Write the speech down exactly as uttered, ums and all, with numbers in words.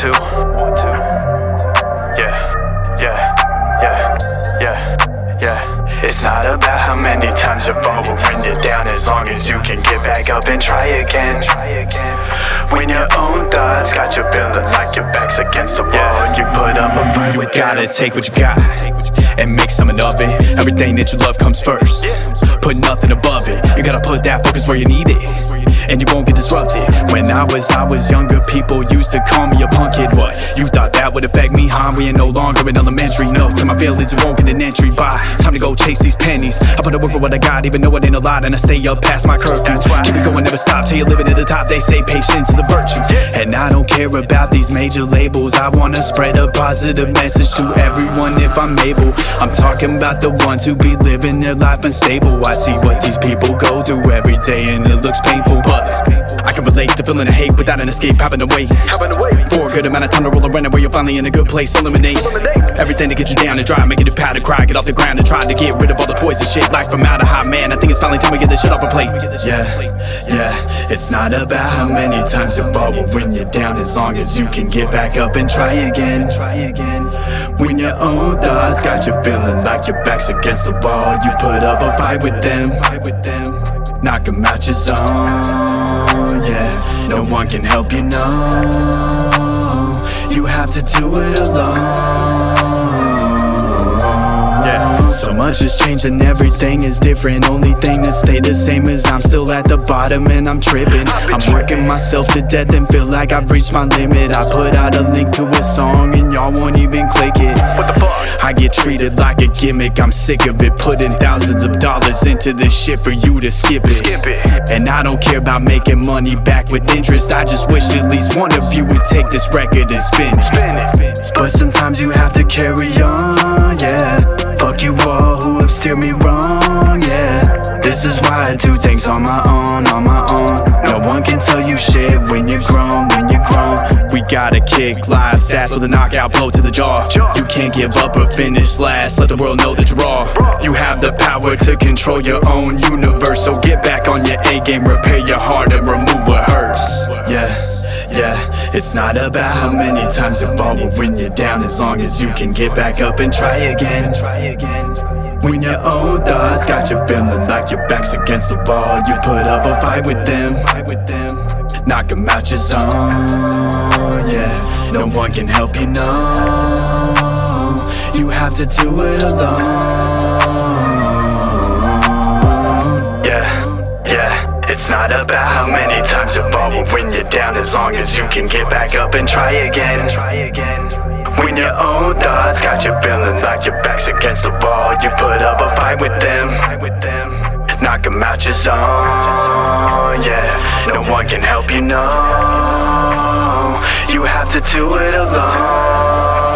two, one, two. Yeah, yeah, yeah, yeah, yeah. It's not about how many times you fall when you're down, as long as you can get back up and try again. When your own thoughts got you feeling like your back's against the wall, you put up a fight. You gotta take what you got and make something of it. Everything that you love comes first, put nothing above it. You gotta put that focus where you need it, and you won't get disrupted. When I was, I was younger, people used to call me a punk kid. What, you thought that would affect me, huh? We ain't no longer in elementary. No, to my village, you won't get an entry. Bye, time to go chase these pennies. I put up with what I got, even though it ain't a lot, and I stay up past my curfew. Keep it going, never stop till you're living at the top. They say patience is a virtue, and I don't care about these major labels. I wanna spread a positive message to everyone if I'm able. I'm talking about the ones who be living their life unstable. I see what these people go through every day, and it looks painful, but I can relate to feeling the hate without an escape, having to wait for a good amount of time to roll around where you're finally in a good place. Eliminate everything to get you down and dry, making it powder cry, get off the ground and try to get rid of all the poison shit. Like from out of high, man, I think it's finally time we get this shit off a plate. Yeah, yeah, it's not about how many times you fall, but when you're down, as long as you can get back up and try again. When your own thoughts got you feeling like your back's against the wall, you put up a fight with them, knock 'em out your zone. Yeah, no one can help you, no. You have to do it alone. Yeah, so much has changed and everything is different. Only thing that stayed the same is I'm still at the bottom and I'm tripping. I'm working myself to death and feel like I've reached my limit. I put out a link to a song and y'all won't even click it. What the fuck? I get treated like a gimmick, I'm sick of it. Putting thousands of dollars into this shit for you to skip it. Skip it. And I don't care about making money back with interest. I just wish at least one of you would take this record and spin it. Spin it. But sometimes you have to carry on, yeah. Fuck you all who have steered me wrong, yeah. This is why I do things on my own, on my own. No one can tell you shit when you're grown, when you're grown. We gotta kick live stats with a knockout blow to the jaw. You can't give up or finish last, let the world know that you're raw. You have the power to control your own universe, so get back on your A game, repair your heart and remove a hearse. Yeah, yeah, it's not about how many times you fall, but when you're down, as long as you can get back up and try again. When your own thoughts got you feeling like your back's against the wall, you put up a fight with them, knock 'em out your zone. Yeah, no one can help you, no. You have to do it alone. Yeah, yeah, it's not about how many times you fall, but when you're down, as long as you can get back up and try again. When your own thoughts got you feeling like your back's against the wall, you put up a fight with them, knock 'em out your zone. Yeah, no one can help you, no. You have to do it alone.